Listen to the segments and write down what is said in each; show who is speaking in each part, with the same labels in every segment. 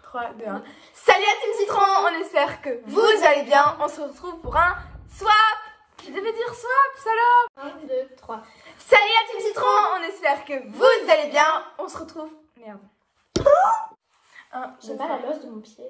Speaker 1: 3, 2, 1. Salut à Team Citron, on espère que vous allez bien. On se retrouve pour un swap. Je devais dire swap, salope.
Speaker 2: 1, 2, 3.
Speaker 1: Salut à Team Citron, on espère que vous allez bien. On se retrouve. Merde.
Speaker 2: J'ai mal à l'os de mon pied.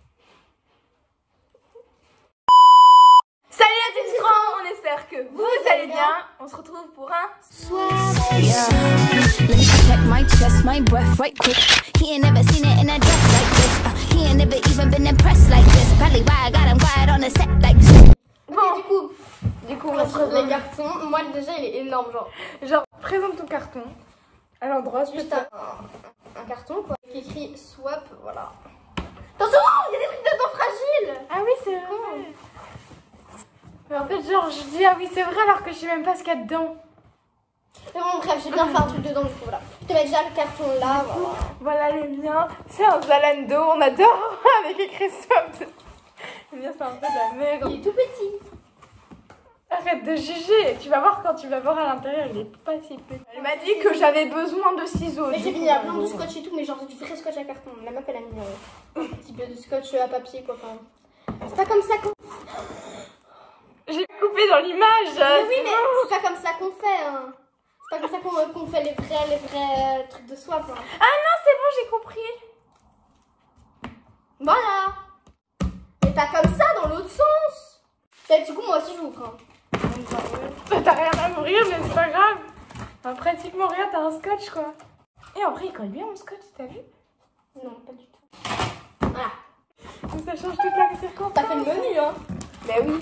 Speaker 1: Salut à Team Citron, on espère que vous allez bien. On se retrouve pour un swap.
Speaker 3: Yeah. Let me check my chest, my breath right quick. He ain't never seen it in a dress like this. He ain't never even been impressed like this. Probably why I got him quiet on the set like this.
Speaker 1: Bon,
Speaker 2: du coup, on va se les cartons. Moi, déjà, il est énorme,
Speaker 1: genre, présente ton carton à l'endroit.
Speaker 2: Juste un carton, quoi, qui écrit swap, voilà. Attention, il y a des trucs dedans fragiles.
Speaker 1: Ah oui, c'est vrai. Mais en fait, genre, je dis ah oui, c'est vrai alors que je sais même pas ce qu'il y a dedans.
Speaker 2: Mais bon, bref, j'ai bien fait un truc dedans, du coup, voilà. Je te mets déjà le carton là, voilà.
Speaker 1: Voilà le mien. C'est un Zalando, on adore, avec écrit swap. Le mien, c'est un peu de la merde.
Speaker 2: Il est tout petit.
Speaker 1: Arrête de juger. Tu vas voir quand tu vas voir à l'intérieur, il est pas si petit. Elle m'a dit que j'avais besoin de ciseaux.
Speaker 2: Mais j'ai mis un plein de scotch et tout, mais genre du vrai scotch à carton. La meuf, elle a mis un petit peu de scotch à papier, quoi. Enfin, c'est pas comme ça qu'on...
Speaker 1: J'ai coupé dans l'image.
Speaker 2: Mais oui, mais c'est pas comme ça qu'on fait, hein. C'est pas comme ça qu'on fait les vrais trucs de swap, hein.
Speaker 1: Ah non, c'est bon, j'ai compris.
Speaker 2: Voilà. Mais pas comme ça, dans l'autre sens. Et du coup, moi aussi, j'ouvre, hein.
Speaker 1: T'as rien à mourir, mais c'est pas grave. Enfin, pratiquement rien, t'as un scotch, quoi. Et en vrai, il colle bien mon scotch, t'as vu?
Speaker 2: Non, pas du tout. Voilà.
Speaker 1: Donc ça change toute la circonstance.
Speaker 2: T'as fait le menu, hein.
Speaker 1: Bah oui.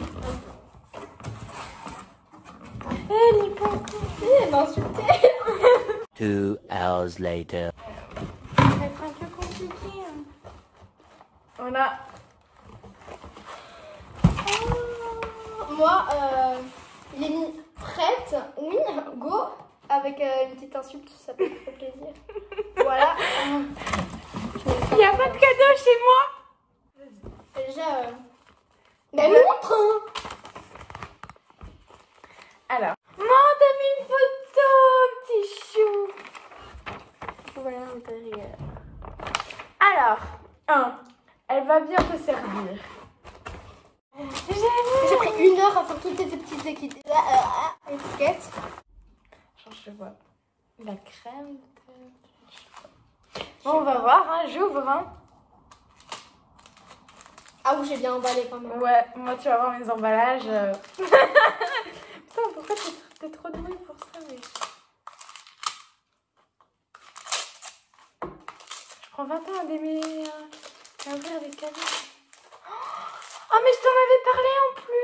Speaker 1: Eh, il est pas encore.
Speaker 2: Elle m'a insulté.
Speaker 4: 2 hours later.
Speaker 1: Ça va être un peu compliqué. Hein. Voilà.
Speaker 2: Moi, il est mis prête, oui, go, avec une petite insulte, ça peut être trop plaisir. Voilà.
Speaker 1: Il n'y a pas de cadeau chez moi.
Speaker 2: Vas-y. Déjà, mais montre, hein.
Speaker 1: Alors. Non, t'as mis une photo, petit chou. Voilà l'intérieur. Alors, elle va bien te servir.
Speaker 2: J'ai pris 1 heure à faire toutes ces petites étiquettes.
Speaker 1: Genre, je vois la crème. Bon, on va voir, hein. J'ouvre. Hein.
Speaker 2: Ah oui, j'ai bien emballé quand même.
Speaker 1: Ouais, moi, tu vas voir mes emballages. Putain, pourquoi t'es trop douée pour ça, mais... Je prends 20 ans à ouvrir des cadeaux. Oh, mais je t'en avais parlé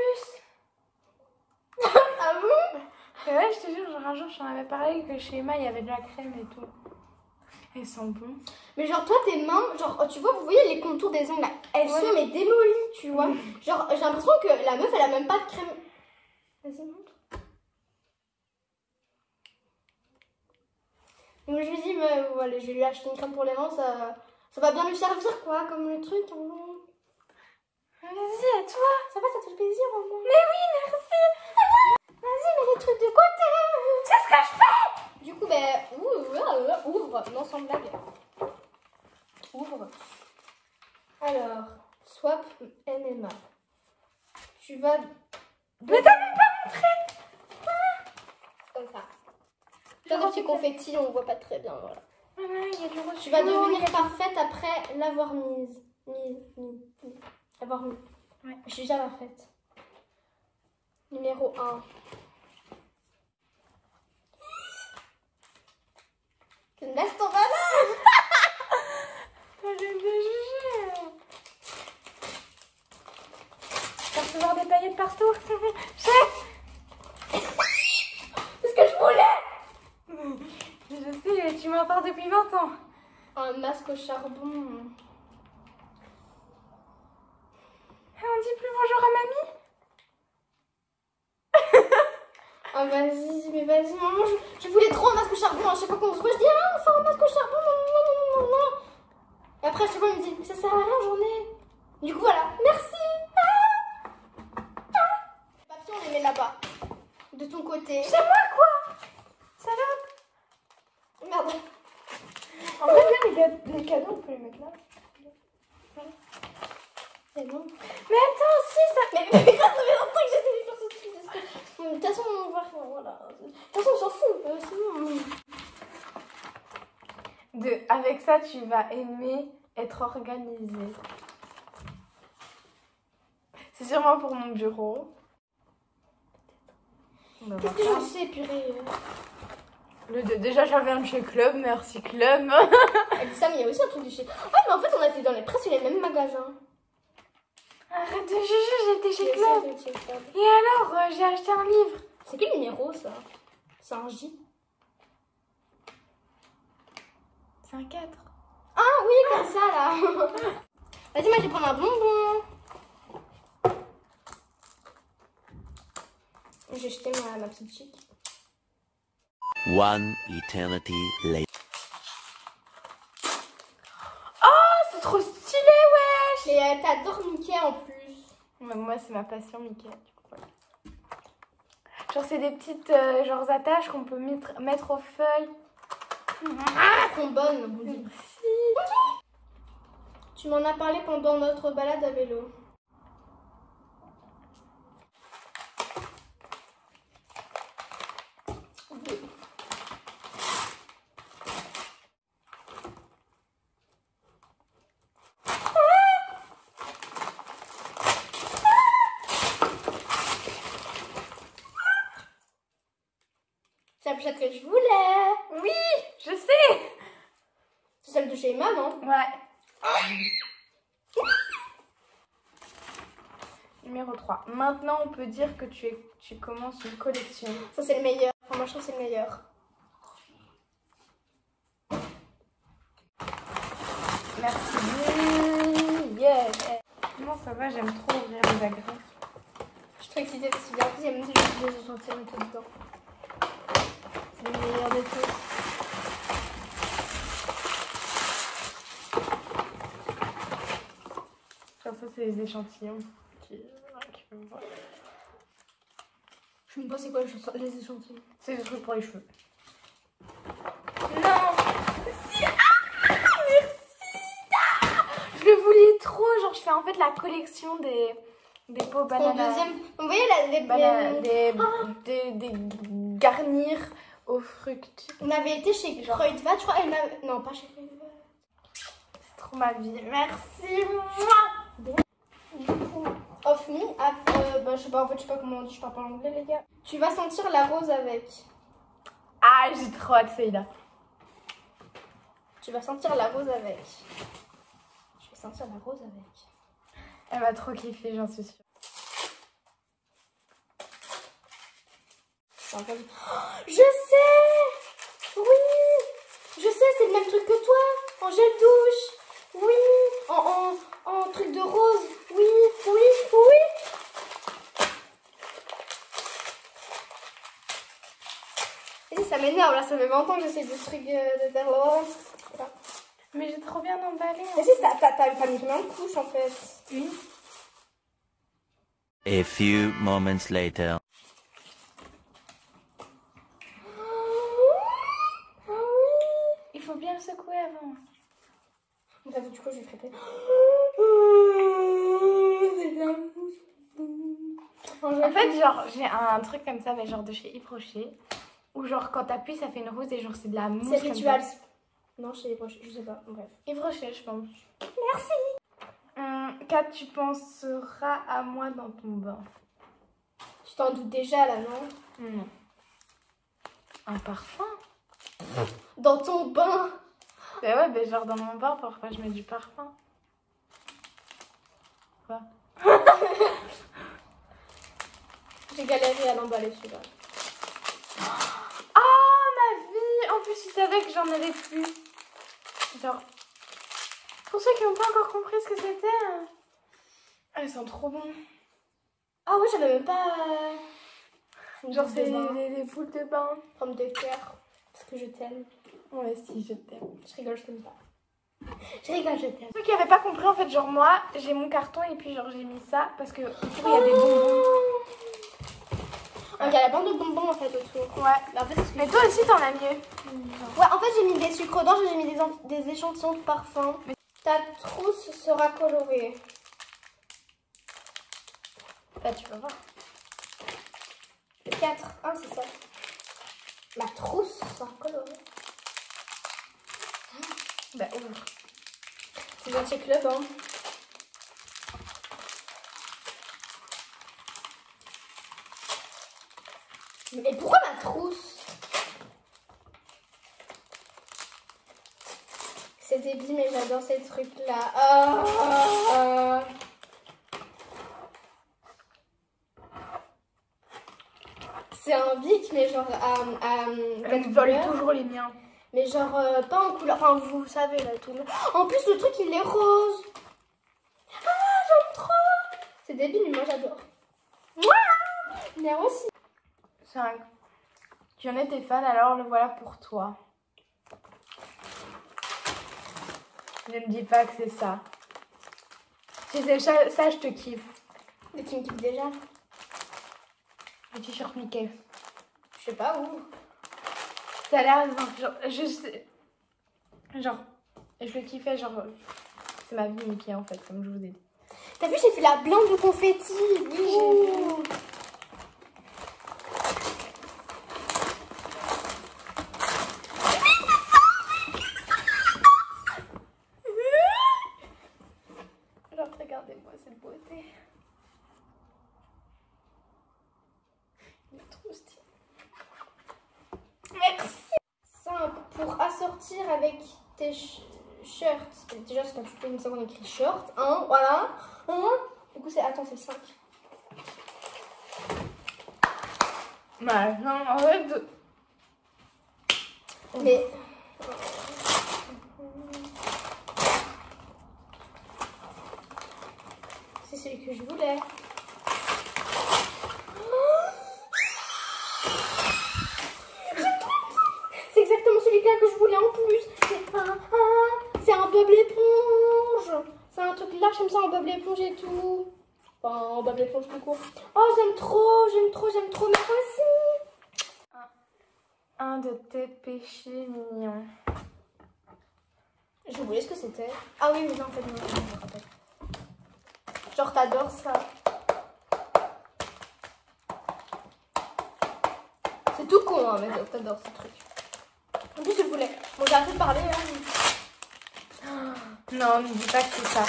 Speaker 1: en plus.
Speaker 2: Ah bon?
Speaker 1: Ouais, je te jure, genre un jour, je t'en avais parlé que chez Emma, il y avait de la crème et tout. Elles sont bonnes.
Speaker 2: Mais genre, toi, tes mains, genre, tu vois, vous voyez les contours des ongles là, elles sont mais démolies, tu vois. Genre, j'ai l'impression que la meuf, elle a même pas de crème. Vas-y, montre. Donc, je lui dis, mais voilà, je vais lui acheter une crème pour les mains, ça va bien lui servir, quoi, comme le truc.
Speaker 1: Vas-y, à toi.
Speaker 2: Ça va, ça te fait plaisir au moins.
Speaker 1: Mais oui, merci.
Speaker 2: Vas-y, mets les trucs de côté.
Speaker 1: C'est ce que je fais.
Speaker 2: Du coup, ben, ouvre. Non, sans blague. Ouvre. Alors, swap NMA. Tu vas...
Speaker 1: Mais t'as même pas montré.
Speaker 2: C'est comme ça. Plein de petits confettis, on voit pas très bien, voilà.
Speaker 1: Voilà, il y a du rose.
Speaker 2: Tu vas devenir parfaite après l'avoir mise. L'avoir mis.
Speaker 1: Ouais.
Speaker 2: Je suis déjà parfaite. Numéro 1. Tu me laisses ton banane.
Speaker 1: Toi, j'aime bien juger. Tu vas recevoir des paillettes partout.
Speaker 2: C'est ce que je voulais.
Speaker 1: Je sais, tu m'en parles depuis 20 ans.
Speaker 2: Un masque au charbon.
Speaker 1: On dit plus bonjour à mamie.
Speaker 2: Ah vas-y, mais vas-y, maman, je voulais trop un masque au charbon. À chaque fois qu'on se voit, je dis ah, on fait un masque au charbon, non. Et après, à chaque fois, il me dit, mais ça sert à rien, j'en ai. Du coup, voilà, merci. Les papiers, on les met là-bas. De ton côté.
Speaker 1: Chez moi, quoi? Salope.
Speaker 2: Merde.
Speaker 1: En vrai, les cadeaux, on peut les mettre là.
Speaker 2: Mais non.
Speaker 1: Mais attends, si ça.
Speaker 2: Mais ça fait longtemps que j'essaie de faire ce truc. De toute façon, on va faire. Voilà. De toute façon, on s'en fout. Sinon.
Speaker 1: Avec ça, tu vas aimer être organisé. C'est sûrement pour mon bureau.
Speaker 2: Qu'est-ce que je sais, purée.
Speaker 1: Le 2, déjà j'avais un de chez Club, merci Club.
Speaker 2: Elle dit ça, mais il y a aussi un truc de chez. Ah, mais en fait, on a été dans presque les mêmes magasins.
Speaker 1: Arrête de juger, j'étais chez Club. Et alors, j'ai acheté un livre.
Speaker 2: C'est quel numéro ça? C'est un J.
Speaker 1: C'est un 4.
Speaker 2: Ah oui, comme ça là. Vas-y, moi je vais prendre un bonbon. J'ai jeté ma petite chic.
Speaker 4: One eternity later.
Speaker 1: Oh, c'est trop stylé, wesh.
Speaker 2: Et t'adores Mickey en plus.
Speaker 1: Mais moi, c'est ma passion, Mickey. Du coup, voilà. Genre, c'est des petites genre attaches qu'on peut mettre aux feuilles.
Speaker 2: Ah, sont bonnes.
Speaker 1: Merci.
Speaker 2: Tu m'en as parlé pendant notre balade à vélo. C'est la pochette que je voulais.
Speaker 1: Oui, je sais.
Speaker 2: C'est celle de chez Emma, non?
Speaker 1: Ouais. Numéro 3. Maintenant, on peut dire que tu commences une collection.
Speaker 2: Ça, c'est le meilleur. Enfin, moi, je trouve que c'est le meilleur.
Speaker 1: Merci. Yeah. Comment ça va? J'aime trop ouvrir les agrafes.
Speaker 2: Je suis trop excitée parce qu'il y a même si je vais sentir tout dedans. C'est le meilleur de tous.
Speaker 1: Genre ça, c'est les échantillons. Je
Speaker 2: Je sais même pas c'est quoi les échantillons.
Speaker 1: C'est des trucs pour les cheveux.
Speaker 2: Non.
Speaker 1: Si. Ah, merci. Je le voulais trop. Genre, je fais en fait la collection des pots
Speaker 2: Mon
Speaker 1: bananes.
Speaker 2: deuxième. Vous voyez
Speaker 1: Des garnir aux fructus.
Speaker 2: On avait été chez Kruidvat, je crois. Non, pas chez Kruidvat.
Speaker 1: C'est trop ma vie. Merci.
Speaker 2: Du coup, off me, je sais pas, en fait, je sais pas comment on dit, je parle pas anglais, les gars. Tu vas sentir la rose avec.
Speaker 1: Ah, j'ai trop hâte, celle-là.
Speaker 2: Tu vas sentir la rose avec. Je vais sentir la rose avec.
Speaker 1: Elle va trop kiffer, j'en suis sûre.
Speaker 2: Oh, je sais. Oui. Je sais, c'est le même truc que toi. En gel douche. Oui. En truc de rose. Oui. Et ça m'énerve là, ça fait 20 ans que j'essaie des trucs de faire rose. Voilà.
Speaker 1: Mais j'ai trop bien emballé.
Speaker 2: Mais si, t'as mis combien de couches en fait? Une.
Speaker 4: A few moments later.
Speaker 1: Il faut bien le secouer avant.
Speaker 2: Bref, du coup, je vais frapper.
Speaker 1: En fait, genre, j'ai un truc comme ça, mais genre de chez Yves Rocher, où genre quand t'appuies, ça fait une rose et genre c'est de la mousse.
Speaker 2: C'est
Speaker 1: comme
Speaker 2: Rituals.
Speaker 1: ça.
Speaker 2: Non, chez les proches, je sais pas. Bref.
Speaker 1: Yves Rocher, je pense.
Speaker 2: Merci.
Speaker 1: Kat, tu penseras à moi dans ton bain.
Speaker 2: Tu t'en doutes déjà là, non?
Speaker 1: Non. Un parfum?
Speaker 2: Dans ton bain.
Speaker 1: Bah ouais, bah genre dans mon bain, parfois je mets du parfum. Quoi?
Speaker 2: J'ai galéré à l'emballer celui-là.
Speaker 1: Oh ma vie! En plus, tu savais que j'en avais plus. Genre, pour ceux qui n'ont pas encore compris ce que c'était, elles sont trop bons.
Speaker 2: Ah ouais, j'avais même pas.
Speaker 1: Genre, c'est des boules de bain.
Speaker 2: Forme de cœur. Parce que je t'aime.
Speaker 1: Ouais, si, je t'aime.
Speaker 2: Je rigole, je t'aime pas. Je rigole, je t'aime.
Speaker 1: Ceux qui n'avaient pas compris, en fait, genre moi, j'ai mon carton et puis genre j'ai mis ça parce que autour il y a des bonbons.
Speaker 2: Il y a la bande de bonbons en fait autour.
Speaker 1: Ouais.
Speaker 2: En fait, c'est ce que
Speaker 1: Mais toi aussi, t'en as mieux.
Speaker 2: Ouais, en fait, j'ai mis des sucres d'orge et j'ai mis des échantillons de parfum. Ta trousse sera colorée.
Speaker 1: Bah, tu vas voir.
Speaker 2: 4. Ah, c'est ça. Ma trousse sans coloré.
Speaker 1: Bah, ouvre.
Speaker 2: C'est un check club, hein. Mais pourquoi ma trousse? C'est débile, mais j'adore ces trucs-là. Oh. C'est un bic, mais genre
Speaker 1: Elle vole toujours les miens.
Speaker 2: mais genre pas en couleur. Enfin, vous savez là tout. En plus, le truc il est rose. Ah, j'aime trop. C'est débile, mais moi j'adore. Mais aussi.
Speaker 1: 5. Tu en étais fan, alors le voilà pour toi. Ne me dis pas que c'est ça. Si c'est ça, je te kiffe.
Speaker 2: Mais tu me kiffes déjà?
Speaker 1: Le t-shirt Mickey.
Speaker 2: Je sais pas où.
Speaker 1: Ça a l'air genre, genre, je le kiffais, genre, c'est ma vie Mickey en fait, comme je vous ai dit.
Speaker 2: T'as vu, j'ai fait la blanche de confetti.
Speaker 1: Oui, j'ai vu. Genre, regardez-moi cette beauté. Il est trop stylé. Merci.
Speaker 2: 5. Pour assortir avec tes shirts. Déjà, c'est quand tu fais une seconde écrit short. 1, voilà. 1. Du coup, c'est. Attends, c'est 5.
Speaker 1: Bah, non, en fait.
Speaker 2: Mais. C'est celui que je voulais. C'est exactement celui-là que je voulais en plus. C'est un bubble éponge. C'est un truc large comme ça, un bubble éponge et tout. Enfin, un bubble éponge tout court. Oh, j'aime trop, j'aime trop, j'aime trop. Mais aussi.
Speaker 1: Un de tes péchés mignons.
Speaker 2: J'ai oublié ce que c'était. Ah oui, non, en fait, non, je me rappelle. Genre, t'adores ça. C'est tout con, hein, mais t'adores ce truc. En plus, je voulais. Bon, j'ai arrêté de parler. Hein.
Speaker 1: Non, ne dis pas que c'est ça.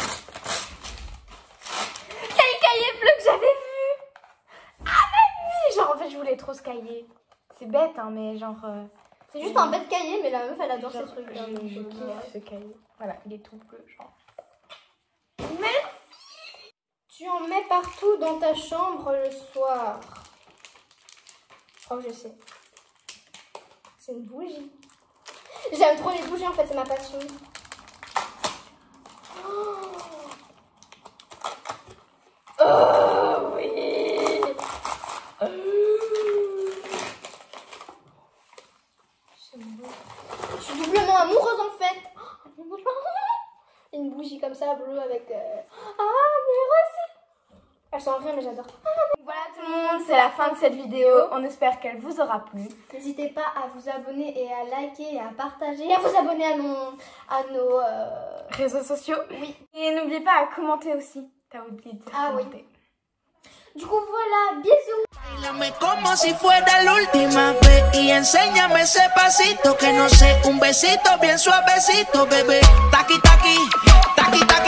Speaker 2: C'est le cahier bleu que j'avais vu.
Speaker 1: Ah, mais oui. Genre, en fait, je voulais trop ce cahier. C'est bête, hein, mais genre...
Speaker 2: C'est juste un bête cahier, mais la meuf, elle adore
Speaker 1: genre,
Speaker 2: ces trucs.
Speaker 1: je kiffe ce cahier. Voilà, il est tout bleu, genre.
Speaker 2: Tu en mets partout dans ta chambre le soir. Oh, je sais. C'est une bougie. J'aime trop les bougies, en fait, c'est ma passion. Oh oui. Je suis doublement amoureuse en fait. Une bougie comme ça, bleue avec... Ah, mais aussi. Elle sent rien, mais j'adore.
Speaker 1: Voilà tout le monde, c'est la fin de cette vidéo. On espère qu'elle vous aura plu.
Speaker 2: N'hésitez pas à vous abonner et à liker et à partager. Et à vous abonner à nos
Speaker 1: Réseaux sociaux.
Speaker 2: Oui.
Speaker 1: Et n'oubliez pas à commenter aussi. T'as oublié de
Speaker 2: Ah oui.
Speaker 1: commenter.
Speaker 2: Du coup, voilà. Bisous.
Speaker 5: Bailame como si fuera la última vez y enséñame ese pasito que no sé, un besito bien suavecito, bebé. Taqui, taqui, taqui, taqui.